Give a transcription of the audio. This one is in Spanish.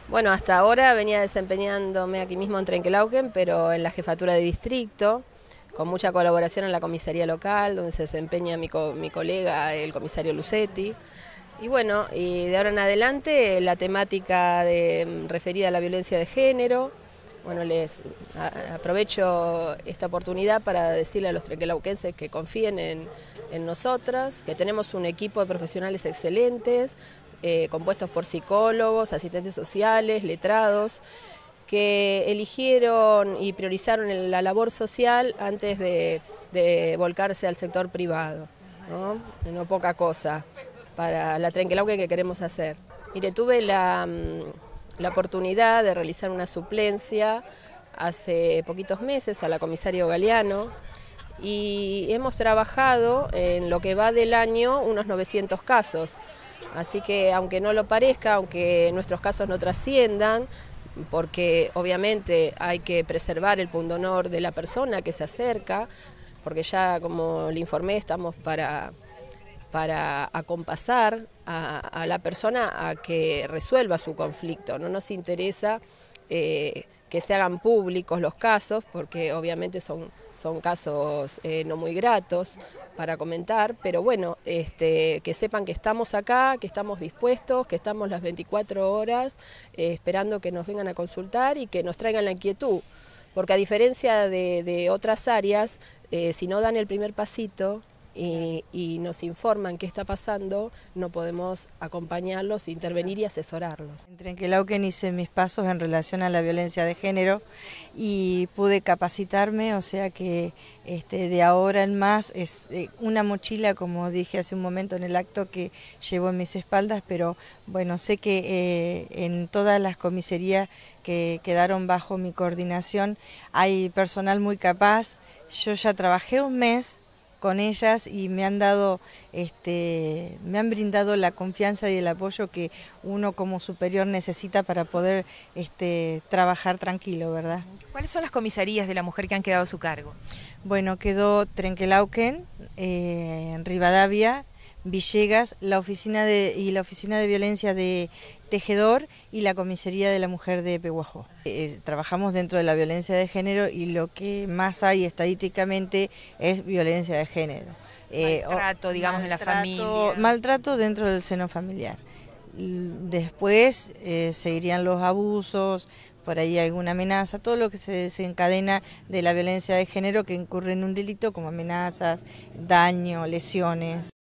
Bueno, hasta ahora venía desempeñándome aquí mismo en Trenquelauquen, pero en la jefatura de distrito, con mucha colaboración en la comisaría local, donde se desempeña mi colega, el comisario Lucetti. Y bueno, y de ahora en adelante la temática referida a la violencia de género. Bueno, aprovecho esta oportunidad para decirle a los trenquelauquenses que confíen en nosotras, que tenemos un equipo de profesionales excelentes, compuestos por psicólogos, asistentes sociales, letrados, que eligieron y priorizaron la labor social antes de volcarse al sector privado, ¿no? No poca cosa para la Trenquelauquen que queremos hacer. Mire, tuve la oportunidad de realizar una suplencia hace poquitos meses a la comisario Galeano y hemos trabajado en lo que va del año unos 900 casos. Así que aunque no lo parezca, aunque nuestros casos no trasciendan, porque obviamente hay que preservar el pundonor de la persona que se acerca, porque ya como le informé estamos para acompasar a la persona a que resuelva su conflicto. No nos interesa que se hagan públicos los casos, porque obviamente son casos no muy gratos para comentar, pero bueno, que sepan que estamos acá, que estamos dispuestos, que estamos las 24 horas esperando que nos vengan a consultar y que nos traigan la inquietud, porque a diferencia de otras áreas, si no dan el primer pasito y nos informan qué está pasando, no podemos acompañarlos, intervenir y asesorarlos. En Trenquelauquen hice mis pasos en relación a la violencia de género y pude capacitarme, o sea que de ahora en más es una mochila, como dije hace un momento en el acto, que llevo en mis espaldas, pero bueno, sé que en todas las comisarías que quedaron bajo mi coordinación hay personal muy capaz. Yo ya trabajé un mes con ellas y me han brindado la confianza y el apoyo que uno como superior necesita para poder trabajar tranquilo, ¿verdad? ¿Cuáles son las comisarías de la mujer que han quedado a su cargo? Bueno, quedó Trenquelauquen, Rivadavia, Villegas, la oficina de violencia de Tejedor y la comisaría de la mujer de Pehuajó. Trabajamos dentro de la violencia de género y lo que más hay estadísticamente es violencia de género. Maltrato, digamos, en la familia. Maltrato dentro del seno familiar. Después seguirían los abusos, por ahí alguna amenaza, todo lo que se desencadena de la violencia de género que incurre en un delito como amenazas, daño, lesiones.